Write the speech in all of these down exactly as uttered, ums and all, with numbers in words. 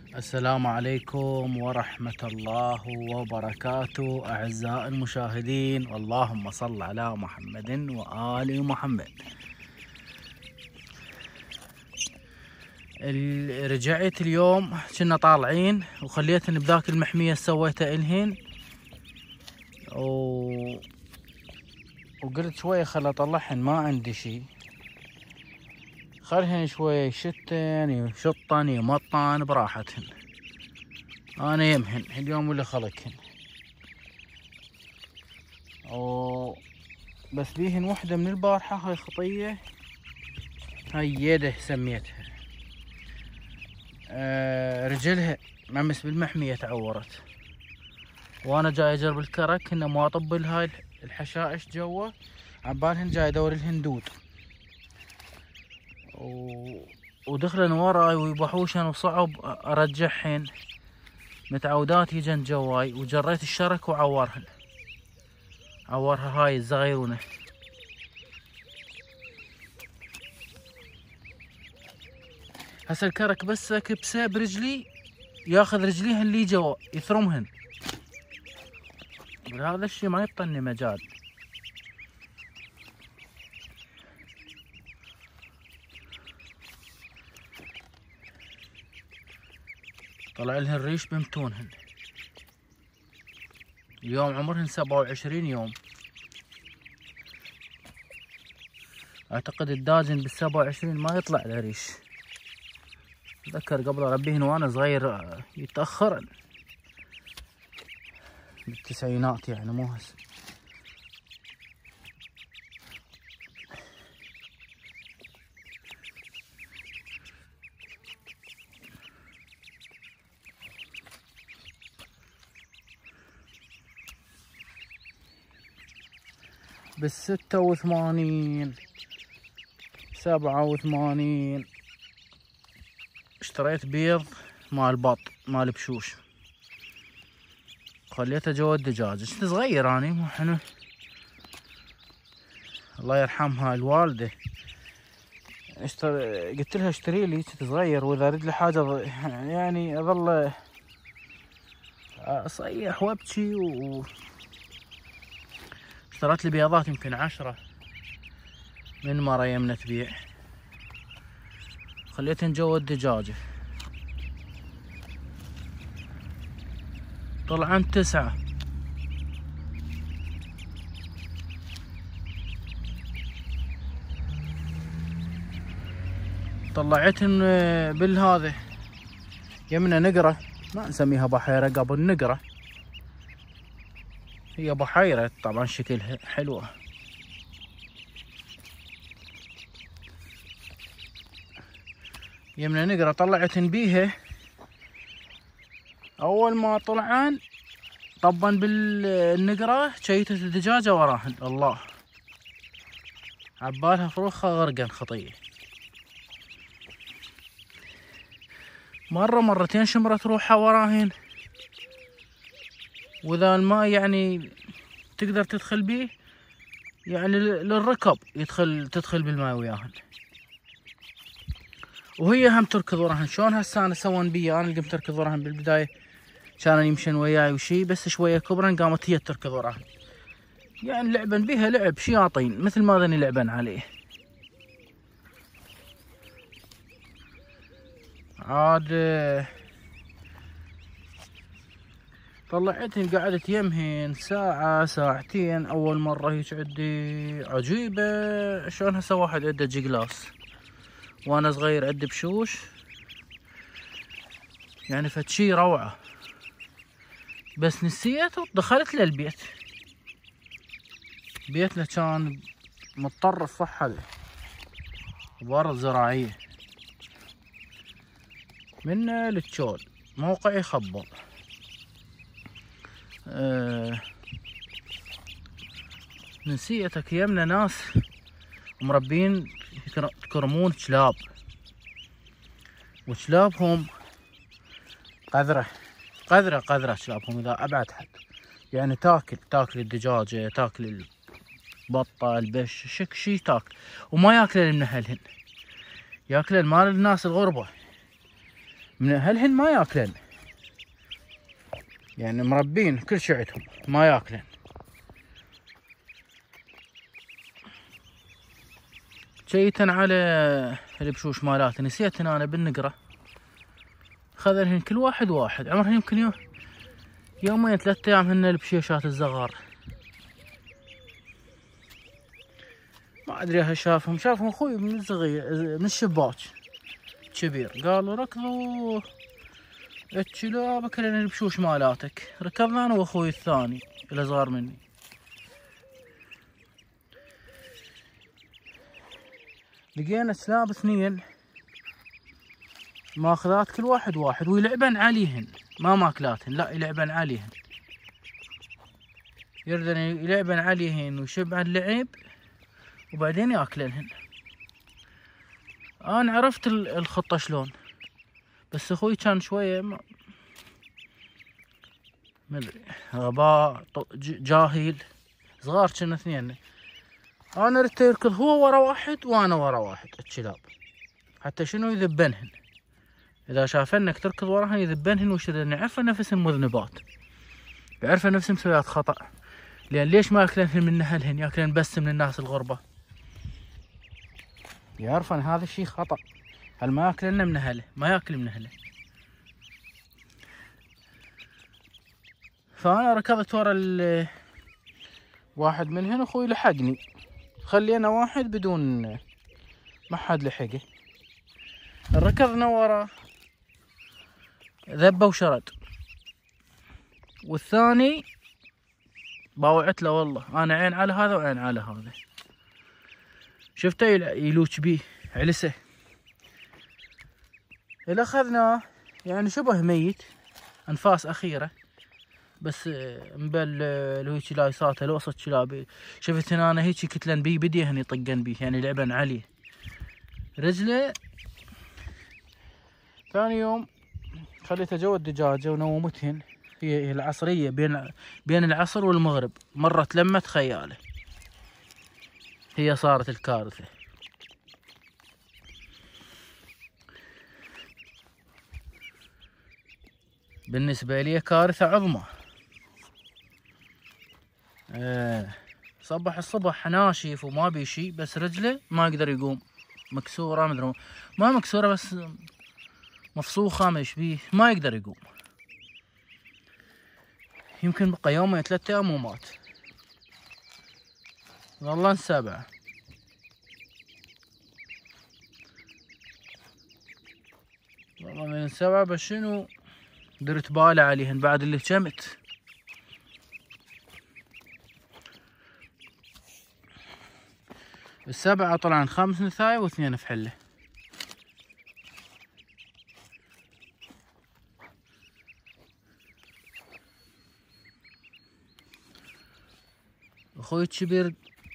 السلام عليكم ورحمة الله وبركاته أعزائي المشاهدين، اللهم صل على محمد وآل محمد. رجعت اليوم كنا طالعين وخليتني بذاك المحمية سويته الهن و... وقلت شوية خل اطلعهن، ما عندي شي، خلهن شوية يشتن يشطن يمطن براحتهن، انا يمهن اليوم اللي خلقهن. و بس بيهن وحدة من البارحة، هاي خطية، هاي يده سميتها، أه رجلها ممس بالمحمية تعورت، وانا جاي اجرب الكرك انه ما اطبل هاي الحشائش جوا، عبالهن جاي ادور لهن دود و... ودخلن وراي ويبحوشن وصعب ارجعهن، متعودات يجن جواي، وجريت الشرك وعورهن، عورها هاي الصغيرونة. هسه الكرك بس كبسه برجلي ياخذ رجليهن اللي جوا يثرمهن، هذا الشي ما يعطيني مجال. طلع لهن الريش بمتونهن، اليوم عمرهن سبعة وعشرين يوم، اعتقد الداجن بالسبعة وعشرين ما يطلع له ريش. اتذكر قبل اربيهن وانا صغير يتاخر بالتسعينات، يعني مو هسه. بالستة وثمانين سبعة وثمانين اشتريت بيض مال بط مال بشوش، خليته جوا الدجاج. كنت صغير اني مو حنو، الله يرحمها الوالده، اشتري قلت لها اشتري لي، كنت صغير، واذا اريد لي حاجه يعني اظل اصيح وابكي، و اشتريت لي بيضات يمكن عشرة من مرة يمنا تبيع، خليتهن جوا الدجاجة، طلعن تسعة. طلعتهن بالهذا يمنا نقرة، ما نسميها بحيرة، قبل نقرة، هي بحيرة طبعا شكلها حلوة. يمنا نقرة طلعتن بيها، اول ما طلعان طبا بالنقرة شيتت الدجاجة وراهن، الله عبالها فروخها غرقن خطية. مرة مرتين شمرت روحها وراهن، واذا الماء يعني تقدر تدخل بيه يعني للركب، يدخل تدخل بالماء وياهن، وهي هم تركض وراهن. شلون هسه انا سوون بي، انا اللي قمت اركض وراهن بالبدايه، كانوا يمشن وياي وشي، بس شويه كبرن قامت هي تركض وراهن، يعني لعبن بيها لعب شياطين مثل ما ذني لعبن عليه. عاد طلعتهن قعدت يمهن ساعة ساعتين، أول مرة هيك عدي عجيبة، شلون هسه واحد عنده جلاس وأنا صغير عندي بشوش، يعني فد شي روعة. بس نسيت ودخلت للبيت، بيتنا كان متطرف صحة بأرض زراعية من للتشول، موقع يخبر. أه نسيتك يمنا ناس مربين يكرمون كلاب، وكلابهم قذرة قذرة قذرة كلابهم إذا أبعد حد، يعني تاكل تاكل الدجاجة، تاكل البطة، البش، شك شي تاكل، وما ياكل من أهلهن، ياكل مال الناس الغربة. من هالهن ما ياكلن، يعني مربين كل شي عندهم ما ياكلن. جيتن على البشوش مالاتي نسيتن انا بالنقرة، خذلهن كل واحد واحد، عمرهن يمكن يوم يومين ثلاثة ايام هن البشيشات الصغار. ما ادري هل شافهم، شافهم اخوي من الصغير من الشباك كبير، قالوا ركضوا الكلاب اكلن البشوش مالاتك. ركضنا انا واخوي الثاني اللي صغار مني، لقينا كلاب اثنين ماخذات كل واحد واحد ويلعبن عليهن، ما ماكلاتهن لا يلعبن عليهن، يردن يلعبن عليهن ويشبعن اللعب وبعدين ياكلنهن. انا عرفت الخطة شلون، بس اخوي كان شوية ما مدري غباء جاهل، صغار كنا اثنين. انا ردت يركض هو ورا واحد وانا ورا واحد الكلاب، حتى شنو يذبنهن، اذا شافنك تركض وراهن يذبنهن ويشردن، يعرفن نفسهن مذنبات، يعرفن نفسهن مسويات خطأ. لان ليش ما ياكلنهن من اهلهن، ياكلن بس من الناس الغربة، يعرفن هذا الشيء خطأ. هل ما ياكلن من اهله، ما ياكل من اهله. فانا ركضت ورا ال واحد منهن، اخوي لحقني، خلينا واحد بدون ما حد لحقه، ركضنا ورا ذبه وشرد، والثاني باوعت له والله انا عين على هذا وعين على هذا، شفته يلوش بيه علسه. اللي اخذناه يعني شبه ميت، انفاس اخيره، بس مبل الهيك لايصاته الوسط كلابي، شفت هنا انا هيك كتلن بيه بديهن يطقن بيه، يعني لعبن عليه رجله. ثاني يوم خليته جوا الدجاجه ونومتهن، هي العصريه بين بين العصر والمغرب، مرت لمت خياله، هي صارت الكارثه. بالنسبه لي كارثه عظمى. آه صبح الصبح ناشف وما بي شي، بس رجله ما يقدر يقوم، مكسوره مدري ما مكسوره بس مفسوخه ما يشبيه، ما يقدر يقوم. يمكن بقى يومين ثلاثة ايام ومات. والله سبعة. والله من سبعة، بس شنو درت بالي عليهن بعد اللي شمت. السبعة طلعن خمس نثاي واثنين فحلة. اخوي الكبير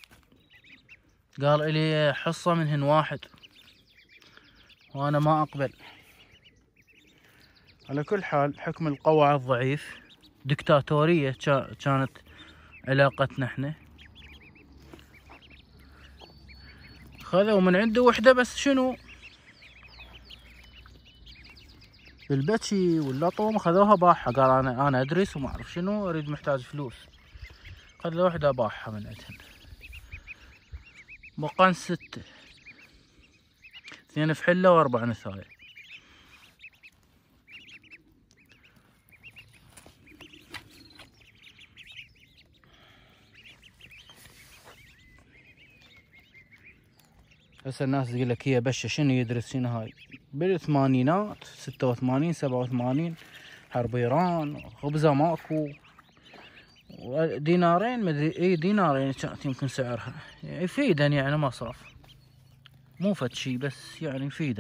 قال الي حصة منهن واحد وانا ما اقبل. على كل حال حكم القوة على الضعيف، دكتاتورية كانت علاقتنا احنا. خذوا من عنده وحدة، بس شنو بالبتشي واللطم خذوها باحة، قال انا انا ادرس وما اعرف شنو، اريد محتاج فلوس، خذ له وحدة باحة من عندهن. بقان ستة، اثنين فحلة واربع نثايا. هسه الناس تقول لك هي بشة شنو يدرس شنو هاي، بالثمانينات ستة وثمانين سبعة وثمانين حرب ايران، خبزة ماكو، دينارين مدري اي دينارين كانت يمكن سعرها، يعني يفيدن يعني مصرف، مو فد شي بس يعني يفيدن.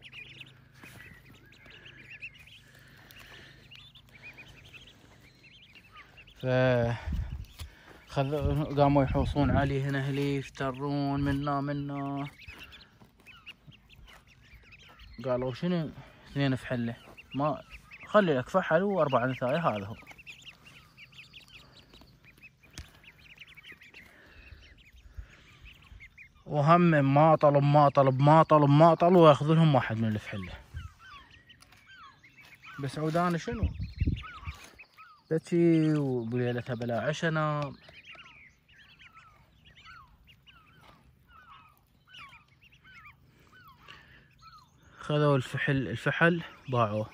ف خذ قاموا يحوصون عليه هنا اهلي، يفترون منا منا، قالوا شنو اثنين فحله، ما خلي لك فحل واربع نثايا، هذا هو. وهم ما طلب ما طلب ما طلب ما طلب وياخذ لهم واحد من الفحله. بس عود انا شنو بكي وبليلتها بلا عشا نام. خذوا الفحل الفحل باعوه،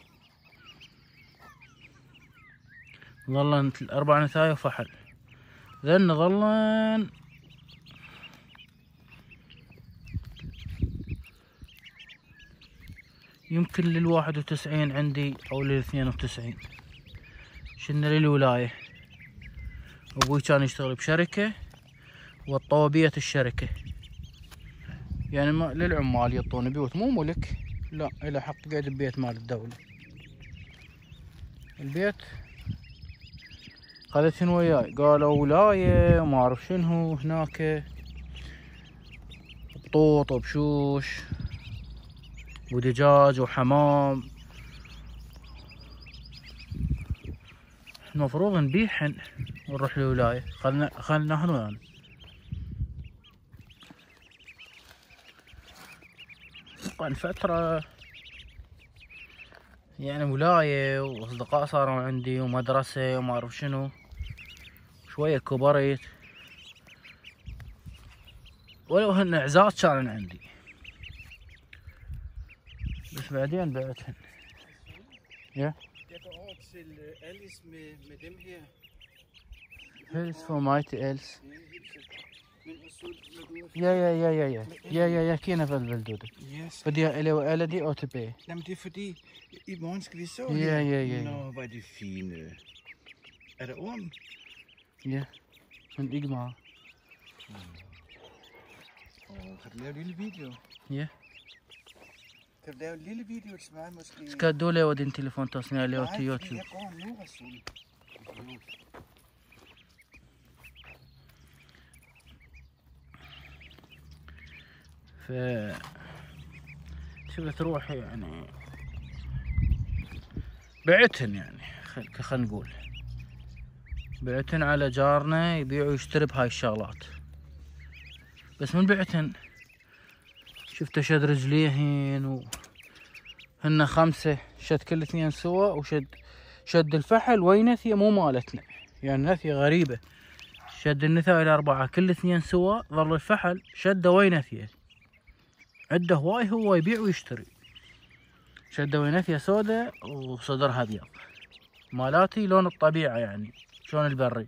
ظلن اربع نثايا وفحل، ذن ظلن يمكن للواحد وتسعين عندي او للاثنين وتسعين. شلنا للولاية، ابوي كان يشتغل بشركة والطوبية الشركة، يعني ما للعمال يعطون بيوت مو ملك، لا إله حق قاعد ببيت مال الدولة. البيت خذتهن وياي، قالوا ولاية وما اعرف شنو هناك، بطوط وبشوش ودجاج وحمام. المفروض نبيعهن ونروح للولاية، خلنا خلناهن ويانا. كان فترة يعني ولاية واصدقاء صاروا عندي ومدرسة وما اعرف شنو، شوية كبرت ولو هن اعزاز كانن عندي، بس بعدين بعتهن. يا هيلس for mighty else. Ja, ja, ja, ja, ja. Ja, ja, jeg kender vel vel du det. Yes. Fordi jeg laver alle de A T P. Jamen det er fordi, i morgen skal vi så Ja, her. ja, ja. Nå, hvor er det fine. Er der orm? Ja, men ikke meget. Åh, kan du lave en lille video? Ja. Kan du lave en lille video til mig måske? Skal du lave din telefon til os, når jeg laver til Nej, fordi YouTube? jeg går nu, Rasul. ف تبي تروح يعني بعتهن، يعني خلينا نقول بعتهن على جارنا يبيع ويشتري بهاي الشغلات. بس من بعتهن شفت شد رجليهن وهن خمسة، شد كل اثنين سوا، وشد شد الفحل وينثية مو مالتنا، يعني نثية غريبة. شد النثاية الأربعة كل اثنين سوا، ظل الفحل شده وينثية عنده هواي، هو يبيع ويشتري. شده وينثية سوداء وصدرها ابيض، مالاتي لون الطبيعة يعني شلون البري.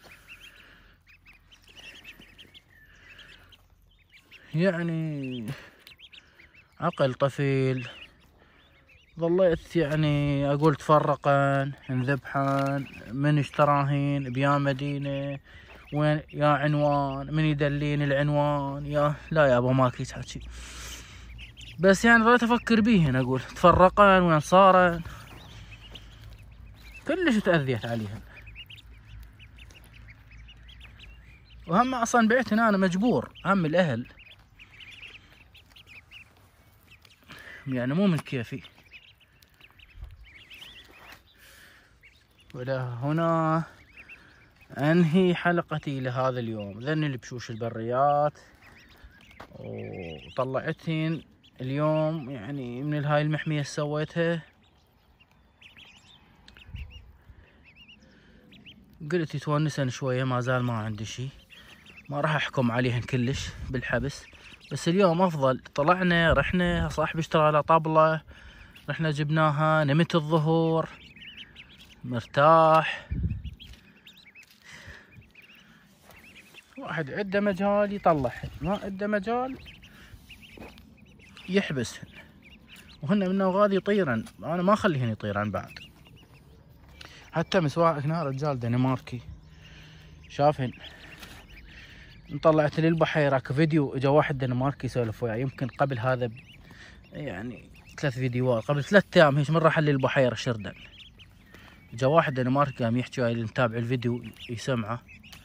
يعني عقل طفيل. ظليت يعني اقول تفرقن انذبحن، من اشتراهن بيا مدينة، وين يا عنوان، من يدلين العنوان، يا لا يابا ماكي تحكي. بس يعني ظليت افكر بيهن، اقول تفرقن وين صارن، كلش تأذيت عليهن. وهم اصلا بعتهن انا مجبور، هم الاهل يعني مو من كيفي. ولا هنا انهي حلقتي لهذا اليوم. ذني البشوش البريات، وطلعتهن اليوم يعني من هاي المحمية سويتها. قلت يتونسن شوية، ما زال ما عندي شي، ما راح احكم عليهن كلش بالحبس. بس اليوم افضل، طلعنا رحنا، صاحبي اشترى له طبلة، رحنا جبناها، نمت الظهور مرتاح. واحد عنده مجال يطلعهن، ما عنده مجال يحبسهن. وهن من غادي يطيرن، انا ما اخليهن يطيرن بعد. حتى مسواق هنا رجال دنماركي شافهن، طلعت للبحيرة فيديو، اجا واحد دنماركي يسولف وياي يمكن قبل هذا ب... يعني ثلاث فيديوهات، قبل ثلاث ايام هيك، من راح للبحيرة شردن. اجا واحد دنماركي قام يحكي وياي اللي متابع الفيديو يسمعه،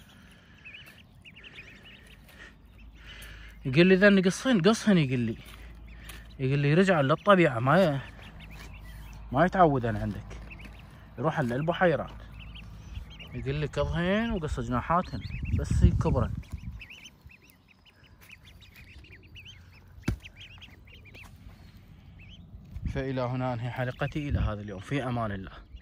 يقول لي ذن قصهن قصهن، يقول لي يقول لي رجع للطبيعة، ما ي... ما يتعودن عندك، يروح للبحيرات. يقول لي كظهن وقص جناحاتهن بس يكبرن. فإلى هنا أنهي حلقتي إلى هذا اليوم، في أمان الله.